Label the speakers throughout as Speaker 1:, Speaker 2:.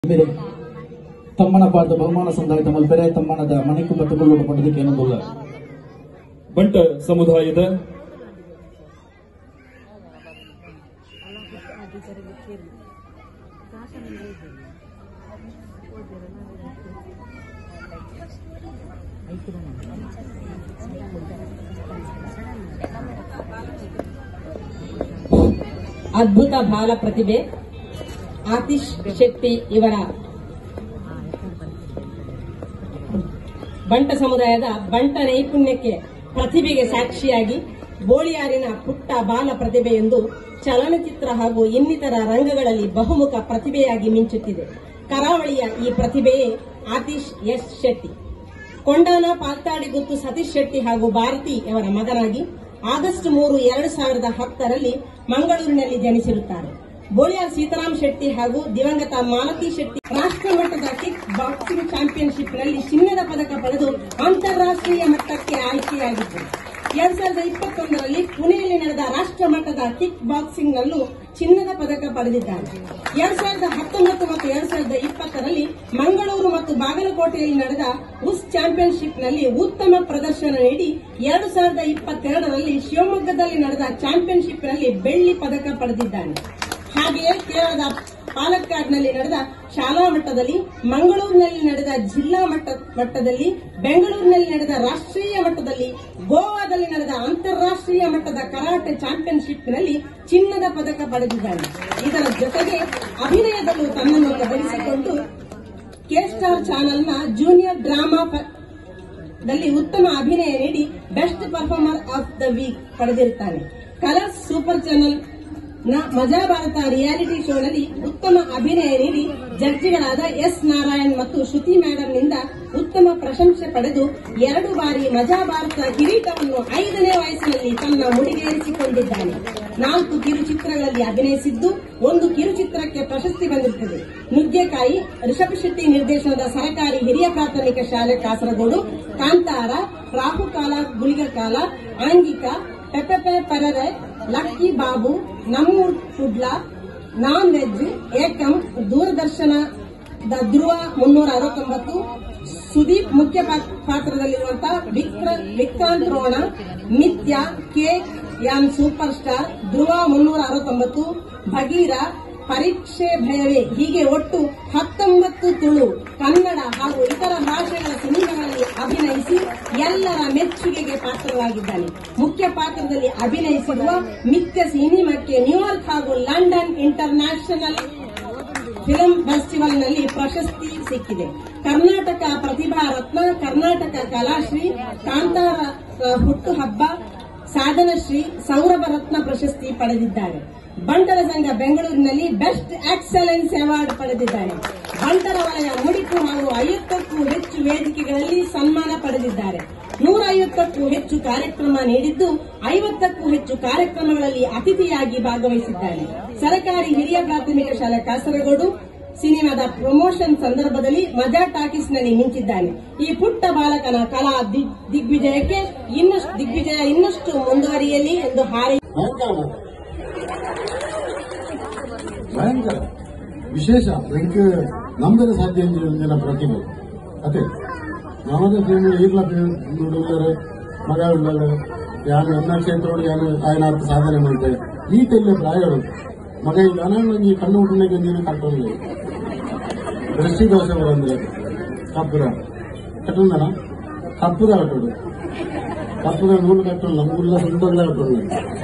Speaker 1: ಬೇರೆ ತಮ್ಮನ ಪಾದ ಬಹುಮಾನ ಸಂದಾಯ ತಮ್ಮಲ್ಲಿ ಬೇರೆ ತಮ್ಮನದ ಮನೆಗೂ ಬತ್ತುಕೊಳ್ಳುವ ಪಡೆದಕ್ಕೆ ಏನೊಂದಿಲ್ಲ.
Speaker 2: ಬಂಟ ಸಮುದಾಯದ
Speaker 3: ಅದ್ಭುತ ಬಾಲ ಪ್ರತಿಭೆ ಆತಿಶ್ ಶೆಟ್ಟಿ ಇವರ ಬಂಟ ಸಮುದಾಯದ ಬಂಟ ನೈಪುಣ್ಯಕ್ಕೆ ಪ್ರತಿಭೆಗೆ ಸಾಕ್ಷಿಯಾಗಿ ಬೋಳಿಯಾರಿನ ಪುಟ್ಟ ಬಾಲ ಪ್ರತಿಭೆ ಎಂದು ಚಲನಚಿತ್ರ ಹಾಗೂ ಇನ್ನಿತರ ರಂಗಗಳಲ್ಲಿ ಬಹುಮುಖ ಪ್ರತಿಭೆಯಾಗಿ ಮಿಂಚುತ್ತಿದೆ. ಕರಾವಳಿಯ ಈ ಪ್ರತಿಭೆಯೇ ಆತಿಶ್ ಎಸ್ ಶೆಟ್ಟಿ. ಕೊಂಡಾನ ಪಾಲ್ತಾಡಿಗುತ್ತು ಸತೀಶ್ ಶೆಟ್ಟಿ ಹಾಗೂ ಭಾರತಿ ಅವರ ಮಗನಾಗಿ ಆಗಸ್ಟ್ 3, 2010ರಲ್ಲಿ ಮಂಗಳೂರಿನಲ್ಲಿ ಜನಿಸಿರುತ್ತಾರೆ. ಬೋಳಿಯಾರ್ ಸೀತಾರಾಮ್ ಶೆಟ್ಟಿ ಹಾಗೂ ದಿವಂಗತ ಮಾಲತಿ ಶೆಟ್ಟಿ ರಾಷ್ಟ್ರಮಟ್ಟದ ಕಿಕ್ ಬಾಕ್ಸಿಂಗ್ ಚಾಂಪಿಯನ್ಶಿಪ್ನಲ್ಲಿ ಚಿನ್ನದ ಪದಕ ಪಡೆದು ಅಂತಾರಾಷ್ಟ್ರೀಯ ಮಟ್ಟಕ್ಕೆ ಆಯ್ಕೆಯಾಗಿದ್ದರು. 2021ರಲ್ಲಿ ಪುಣೆಯಲ್ಲಿ ನಡೆದ ರಾಷ್ಟ್ರಮಟ್ಟದ ಕಿಕ್ ಬಾಕ್ಸಿಂಗ್ನಲ್ಲೂ ಚಿನ್ನದ ಪದಕ ಪಡೆದಿದ್ದಾರೆ. 2019 ಮತ್ತು 2020ರಲ್ಲಿ ಮಂಗಳೂರು ಮತ್ತು ಬಾಗಲಕೋಟೆಯಲ್ಲಿ ನಡೆದ ಉಸ್ ಚಾಂಪಿಯನ್ಶಿಪ್ನಲ್ಲಿ ಉತ್ತಮ ಪ್ರದರ್ಶನ ನೀಡಿ 2022ರಲ್ಲಿ ಶಿವಮೊಗ್ಗದಲ್ಲಿ ನಡೆದ ಚಾಂಪಿಯನ್ಶಿಪ್ನಲ್ಲಿ ಬೆಳ್ಳಿ ಪದಕ ಪಡೆದಿದ್ದಾನೆ. ಹಾಗೆಯೇ ಕೇರಳದ ಪಾಲಕ್ಕಾಡ್ನಲ್ಲಿ ನಡೆದ ಶಾಲಾ ಮಟ್ಟದಲ್ಲಿ, ಮಂಗಳೂರಿನಲ್ಲಿ ನಡೆದ ಜಿಲ್ಲಾ ಮಟ್ಟದಲ್ಲಿ, ಬೆಂಗಳೂರಿನಲ್ಲಿ ನಡೆದ ರಾಷ್ಟ್ರೀಯ ಮಟ್ಟದಲ್ಲಿ, ಗೋವಾದಲ್ಲಿ ನಡೆದ ಅಂತಾರಾಷ್ಟ್ರೀಯ ಮಟ್ಟದ ಕರಾಟೆ ಚಾಂಪಿಯನ್ಶಿಪ್ನಲ್ಲಿ ಚಿನ್ನದ ಪದಕ ಪಡೆದಿದ್ದಾನೆ. ಇದರ ಜೊತೆಗೆ ಅಭಿನಯದಲ್ಲೂ ತನ್ನನ್ನು ಬೆಳೆಸಿಕೊಂಡು ಕೆ ಸ್ಟಾರ್ ಚಾನೆಲ್ನ ಜೂನಿಯರ್ ಡ್ರಾಮಾ ದಲ್ಲಿ ಉತ್ತಮ ಅಭಿನಯ ನೀಡಿ best performer of the week ಪಡೆದಿರುತ್ತಾನೆ. ಕಲರ್ಸ್ ಸೂಪರ್ ಚಾನೆಲ್ ನ ಮಜಾ ಭಾರತ ರಿಯಾಲಿಟಿ ಶೋನಲ್ಲಿ ಉತ್ತಮ ಅಭಿನಯ ನೀಡಿ ಜಡ್ಜಿಗಳಾದ ಎಸ್ ನಾರಾಯಣ್ ಮತ್ತು ಶ್ರುತಿ ಮೇಡಂನಿಂದ ಉತ್ತಮ ಪ್ರಶಂಸೆ ಪಡೆದು 2 ಬಾರಿ ಮಜಾ ಭಾರತ ಕಿರೀಟವನ್ನು 5ನೇ ವಯಸ್ಸಿನಲ್ಲಿ ತನ್ನ ಮುಡಿಗೇರಿಸಿಕೊಂಡಿದ್ದಾನೆ. 4 ಕಿರುಚಿತ್ರಗಳಲ್ಲಿ ಅಭಿನಯಿಸಿದ್ದು 1 ಕಿರುಚಿತ್ರಕ್ಕೆ ಪ್ರಶಸ್ತಿ ಬಂದಿರುತ್ತದೆ. ನುಗ್ಗೆಕಾಯಿ, ರಿಷಬ್ ಶೆಟ್ಟಿ ನಿರ್ದೇಶನದ ಸರಕಾರಿ ಹಿರಿಯ ಪ್ರಾಥಮಿಕ ಶಾಲೆ ಕಾಸರಗೋಡು, ಕಾಂತಾರ, ರಾಹುಕಾಲ ಗುಳಿಗಕಾಲ, ಆಂಗಿಕ, ಪೆಪೆಪೆ ಪರರೆ, ಲಕ್ಕಿ ಬಾಬು, ನಮ್ಮೂರ್ ಫುಡ್ಲಾ, ನಾನ್ ವೆಜ್, ಏಕಂ, ದೂರದರ್ಶನದ ಧ್ರುವ 369, ಸುದೀಪ್ ಮುಖ್ಯ ಪಾತ್ರದಲ್ಲಿರುವಂತಹ ವಿಕ್ರಾಂತ್ ರೋಣ, ಮಿಥ್ಯ, ಕೇಕ್ ಯಾನ್ ಸೂಪರ್ ಸ್ಟಾರ್, ಧ್ರುವ 369, ಭಗೀರ, ಪರೀಕ್ಷೆ ಭಯವೇ ಹೀಗೆ ಒಟ್ಟು 19 ತುಳು, ಕನ್ನಡ ಹಾಗೂ ಇತರ ಭಾಷೆಗಳ ಸಿನಿಮಾಗಳಲ್ಲಿ ಅಭಿನಯಿಸಿ ಎಲ್ಲರ ಮೆಚ್ಚುಗೆಗೆ ಪಾತ್ರರಾಗಿದ್ದಾನೆ. ಮುಖ್ಯ ಪಾತ್ರದಲ್ಲಿ ಅಭಿನಯಿಸಿರುವ ಮಿಥ್ಯ ಸಿನಿಮಾಕ್ಕೆ ನ್ಯೂಯಾರ್ಕ್ ಹಾಗೂ ಲಂಡನ್ ಇಂಟರ್ನ್ಯಾಷನಲ್ ಫಿಲ್ಮ್ ಫೆಸ್ಟಿವಲ್ನಲ್ಲಿ ಪ್ರಶಸ್ತಿ ಸಿಕ್ಕಿದೆ. ಕರ್ನಾಟಕ ಪ್ರತಿಭಾ ರತ್ನ, ಕರ್ನಾಟಕ ಕಲಾಶ್ರೀ, ಕಾಂತಾರ ಹುಟ್ಟುಹಬ್ಬ, ಸಾಧನಶ್ರೀ, ಸೌರಭ ರತ್ನ ಪ್ರಶಸ್ತಿ ಪಡೆದಿದ್ದಾರೆ. ಬಂಟರ ಸಂಘ ಬೆಂಗಳೂರಿನಲ್ಲಿ ಬೆಸ್ಟ್ ಎಕ್ಸಲೆನ್ಸ್ ಅವಾರ್ಡ್ ಪಡೆದಿದ್ದಾರೆ. ಬಂಟರ ವಲಯ ಮುಡಿಪು ಹಾಗೂ 50ಕ್ಕೂ ಹೆಚ್ಚು ವೇದಿಕೆಗಳಲ್ಲಿ ಸನ್ಮಾನ ಪಡೆದಿದ್ದಾರೆ. 150ಕ್ಕೂ ಹೆಚ್ಚು ಕಾರ್ಯಕ್ರಮ ನೀಡಿದ್ದು 50ಕ್ಕೂ ಹೆಚ್ಚು ಕಾರ್ಯಕ್ರಮಗಳಲ್ಲಿ ಅತಿಥಿಯಾಗಿ ಭಾಗವಹಿಸಿದ್ದಾರೆ. ಸರ್ಕಾರಿ ಹಿರಿಯ ಪ್ರಾಥಮಿಕ ಶಾಲೆ ಕಾಸರಗೋಡು ಸಿನಿಮಾದ ಪ್ರಮೋಷನ್ ಸಂದರ್ಭದಲ್ಲಿ ಮಜಾ ಟಾಕೀಸ್ನಲ್ಲಿ ಮಿಂಚಿದ್ದಾನೆ. ಈ ಪುಟ್ಟ ಬಾಲಕನ ಕಲಾ ದಿಗ್ವಿಜಯ ಇನ್ನಷ್ಟು ಮುಂದುವರಿಯಲಿ ಎಂದು
Speaker 4: ಭಯಂಕರ ವಿಶೇಷ എനിക്ക് ನಂಬಲು ಸಾಧ್ಯ ಇಲ್ಲ ಪ್ರತಿಭೆ ಅದೇ ನಮ್ಮದೇ ಫಿಲ್ಮ್ ಈಗಲ ನೋಡಿದರೆ ಮಗ ಉಳ್ಳಲ್ಲ ಯಾರು ಎಲ್ಲ ಕ್ಷೇತ್ರಗಳು ಯಾರು ಆಯ್ನಾರ್ಥ ಸಾಧನೆ ಮಾಡಿದೆ ಈ ತೆಲ್ಲ ಪ್ರಾಯಗಳು ಮಗ ಈಗ ಅನಾಗಿ ಕಣ್ಣು ಹುಟ್ಟಿನಾಗ ನೀನು ಕಟ್ಟೋಲ್ಲ ದೃಷ್ಟಿ ದೋಷ ಬರಂದ್ರೆ ಕಪ್ಪುರ ಕಟ್ಟೋಣ ಕಪ್ಪುರ ಕಟ್ಟೋದು ಕಪ್ಪುರ ನೂಲು ಕಟ್ಟೋಲ್ಲ ನಮಗೆಲ್ಲ ಸುಂದರ ಕಟ್ಟೋಲ್ಲ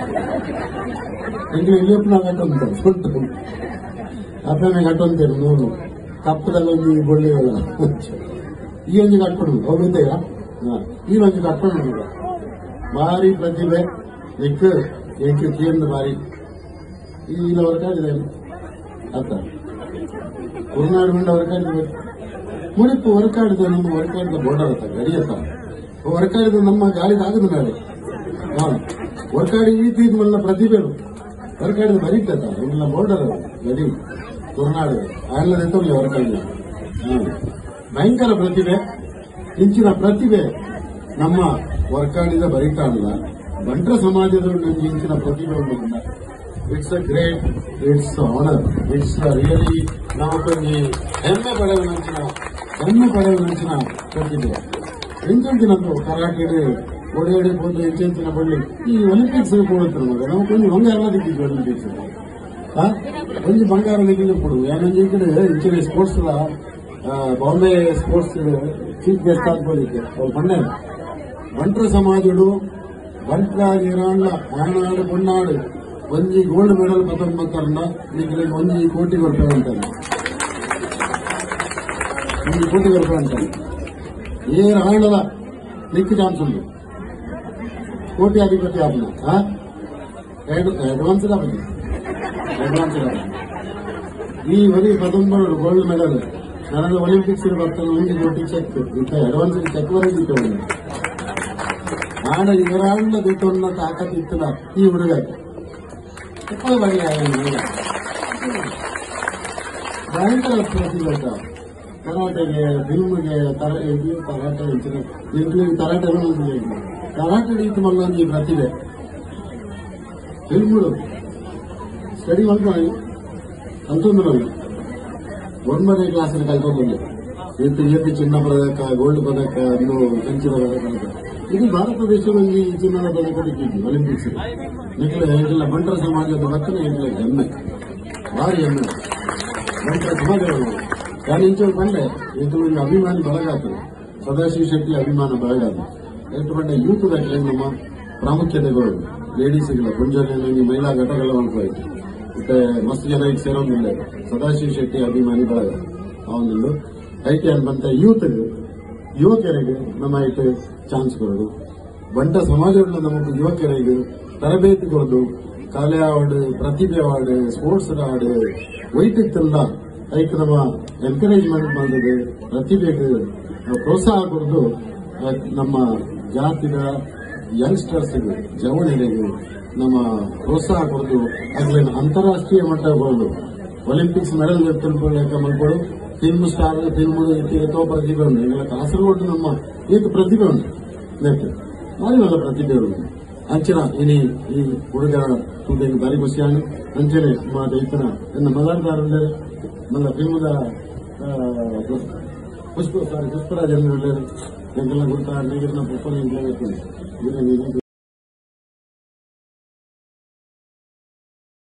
Speaker 4: ಎಂಗೆ ಎಲ್ಲಿಯಪ್ಪ ನಾವು ಕಟ್ಟೊಂದು ಸುಟ್ಟು ಅಪ್ಪನೇ ಕಟ್ಟೊಂತೇನು ನೂಲು ಕಪ್ಪದಲ್ಲಿ ಒಂದು ಗೊಳ್ಳೆಯಲ್ಲ ಈ ಒಂದು ಕಟ್ಕೊಂಡು ಹೋಗಿದ್ದೆಯಾ ಈ ಒಂದು ಕಟ್ಕೊಂಡು ಭಾರಿ ಪ್ರತಿಭೆ ಎಂಟು ಕೇಂದ್ರ ಭಾರಿ ಈಗ ಹೊರಕಾಗಿದೆ ಅರ್ಥ ಕುರುನಾಡು ಮಿಂಡ ಹೊರಕಾಡಿದ ಮುಡಿಪು ಹೊರಕಾಡಿದ ನಮ್ಮ ಹೊರಕಾಡಿದ ಬೋರ್ಡರ್ ಅತ್ತ ಗಡಿಯತ್ತ ಹೊರಕಾಡಿದ ನಮ್ಮ ಗಾಳಿದಾಗದ ಮೇಲೆ ಹೊರಕಾಡಿ ಈ ತೀರ್ಮಲ್ಲ ಪ್ರತಿಭೆಗಳು ಹೊರಕಾಡಿದ ಬರೀತದ ಇಲ್ಲ ಬೋರ್ಡರ್ ಗಡಿ ಕುರುನಾಡು ಅಲ್ಲದೆಂತಲ್ಲ ಹೊರಕಾಡಿದ ಭಯಂಕರ ಪ್ರತಿಭೆ ಇಂಚಿನ ಪ್ರತಿಭೆ ನಮ್ಮ ಹೊರಕಾಡಿದ ಬರೀತಾಡಲ್ಲ ಬಂಟ್ರ ಸಮಾಜದಲ್ಲಿ ಇಂಚಿನ ಪ್ರತಿಭೆ ಉಂಟು it's a great, it's honour, it's really ನಮಗೊಂದು ಹೆಮ್ಮೆ ಪಡೆಯುವಂಚಿನ ಪ್ರತಿಭೆ. ಎಂಚಂಚಿನದ್ದು ಕರಾಟೆಗೆ ಓಡಿ ಹೋದ್ರೆ ಎಂಚಂಚಿನ ಬಳ್ಳಿ ಈ ಒಲಿಂಪಿಕ್ಸ್ ಕೊಡುತ್ತೆ ನಮಗೆ. ನಮಗೊಂದು ಬಂಗಾರ ದಿಕ್ಕಿದ್ದು ಒಲಿಂಪಿಕ್ಸ್ ಒಂದು ಬಂಗಾರ ದಿಕ್ಕಿಗೆ ಕೊಡು. ಏನಂದ್ರೆ ಈ ಕಡೆ ಇಂಚಿನ sports Bombay sports chief guest ಆಗ್ಬೋದಿಕ್ಕೆ ಅವ್ರು ಬಂಡೆ ಬಂಟ್ರ ಸಮಾಜಡು ಬಂಟ್ರ ಇರಾಂಡ್ಲ ಆನಾಡು ಪೊನ್ನಾಡು ಒಂಜಿ ಗೋಲ್ಡ್ ಮೆಡಲ್ ಪತ್ತೊಂಬತ್ತರನ್ನ ಈಗ 1 ಕೋಟಿ ರೂಪಾಯಿ ಅಂತಾನೆ. 1 ಕೋಟಿ ರೂಪಾಯಿ ಅಂತಾನೆ. ಏರ್ ಆಂಡಲ ನಿಕ್ಕಿ ಚಾನ್ಸ್ ಉಂಟು. ಕೋಟ್ಯಾಧಿಪತಿ ಆಪ್ನ ಅಡ್ವಾನ್ಸ್ ಈ ಬರೀ 19 ಗೋಲ್ಡ್ ಮೆಡಲ್ ನನಗೆ ಒಲಿಂಪಿಕ್ಸ್ ಬರ್ತಾರೆ. 1 ಕೋಟಿ ಚೆಕ್ ಇಂಥ ಅಡ್ವಾನ್ಸ್ ಚೆಕ್ ವರೆಗೆ ಆಡ ಇವರಾಂಡ ದುಡ್ಡನ್ನ ತಾಕತ್ತಿತ್ತಲ್ಲ ಈ ಹುಡುಗ ಭಯಂಕರ ಪ್ರತಿಭೆ ಕರಾಟೆಗೆ, ಫಿಲ್ಮ್ಗೆ, ಕರಾಟೆ ರೀತಿ ಮಲ್ಲೊಂದು ಈ ಪ್ರತಿಭೆ ಫಿಲ್ಮ್ಗಳು ಸ್ಟಡಿ ಮಾಡ್ಕೊಂಡು ಅಂತಂದ್ರು 1ನೇ ಕ್ಲಾಸಲ್ಲಿ ಕಲ್ತ್ಕೊಂಡ್ಬಂದೆ. ಎತ್ತಿ ಚಿನ್ನ ಪದಕ, ಗೋಲ್ಡ್ ಪದಕ, ಇನ್ನು ಕಂಚಿನ ಪದಕ. ಇದು ಭಾರತ ದೇಶದಲ್ಲಿ ಚಿನ್ನದ ಪದಕ ಸಿಕ್ಕಿದ್ದು ಒಲಿಂಪಿಕ್ಸ್. ಎಲ್ಲ ಬಂಟರ ಸಮಾಜದ ಬರ್ತನೆ ಹೆಮ್ಮೆ, ಭಾರಿ ಹೆಮ್ಮೆ ಬಂಟರ ಸಮಾಜಗಳು. ನಾನು ಇಂಚೆ ಬಂಡೆ ಇದು ಅಭಿಮಾನಿ ಬಳಗಾಗ್ತದೆ. ಸದಾಶಿವ ಶೆಟ್ಟಿ ಅಭಿಮಾನ ಬಳಗಾದ ಎಷ್ಟು ಬಂಡೆ ಯೂತ್ ದಾಖಲೆ ನಮ್ಮ ಪ್ರಾಮುಖ್ಯತೆಗಳು ಲೇಡೀಸ್ಗಳ ಮುಂಜಾನೆ ಮಹಿಳಾ ಘಟಕಗಳ ಮಾಡ್ಕೋಯ್ತು. ಮತ್ತೆ ಮಸ್ತ್ ಜನ ಈಗ ಸೇರೋದಿಲ್ಲ. ಸದಾಶಿವ ಶೆಟ್ಟಿ ಅಭಿಮಾನಿ ಬಳಗ ಅವನೊಂದು ಐಟಿ ಅನ್ಬಂತ ಯುವಕರಿಗೆ ನಮ್ಮ ಐಟಿ ಚಾನ್ಸ್ ಕೊಡೋದು. ಬಂಟ ಸಮಾಜಗಳು ನಮಗೆ ಯುವಕರಿಗೆ ತರಬೇತಿ ಕೊಡೋದು. ಕಲೆ ಅವಾರ್ಡ್, ಪ್ರತಿಭೆ ಅವಾರ್ಡ್, ಸ್ಪೋರ್ಟ್ಸ್ ಅವಾರ್ಡ್ ವೈಯಕ್ತಿಕ ಐಕ್ ನಮ್ಮ ಎನ್ಕರೇಜ್ಮೆಂಟ್ ಮಾಡಿದೆ. ಪ್ರತಿಭೆಗೆ ಪ್ರೋತ್ಸಾಹ ಕೊಡೋದು ನಮ್ಮ ಜಾತಿಯ ಯಂಗ್ಸ್ಟರ್ಸ್ಗೆ, ಜವಳಿಗೆ ನಮ್ಮ ಪ್ರೋತ್ಸಾಹ ಕೊಡೋದು. ಅದ್ರಲ್ಲಿ ಅಂತಾರಾಷ್ಟ್ರೀಯ ಮಟ್ಟ ಬರೋದು. ಒಲಿಂಪಿಕ್ಸ್ ಮೆಡಲ್ ತಿಳ್ಕೊಳ್ಳಕ್ಕೆ ಮಾಡ್ಕೊಳ್ಳು. ಫಿಲ್ಮ್ ಸ್ಟಾರ್, ಫಿಲ್ಮ್ ಎತ್ತೋ ಪ್ರತಿಭೆ ಉಂಟು. ಈಗ ಕಾಸರಗೋಡು ನಮ್ಮ ಈತ ಪ್ರತಿಭೆ ಉಂಟು. ನೆಟ್ಟು ಭಾರಿ ಒಳ್ಳೆ ಪ್ರತಿಭೆ ಉಂಟು. ಅಂಚನ ಇನಿ ಈ ಹುಡುಗ ತುದೇನು ಬಾರಿ ಖುಷಿಯಾನು ಅಂಚನೆ ಮಾತ ಈತನ ಎನ್ನ ಮಲಾರ್ದಾರ ನನ್ನ ಫಿಲ್ಮದ ಪುಷ್ಪರಾಜ್ ಎಲ್ಲ ಗುರುತ ನೀರಿನ ಪುಷ್ಪ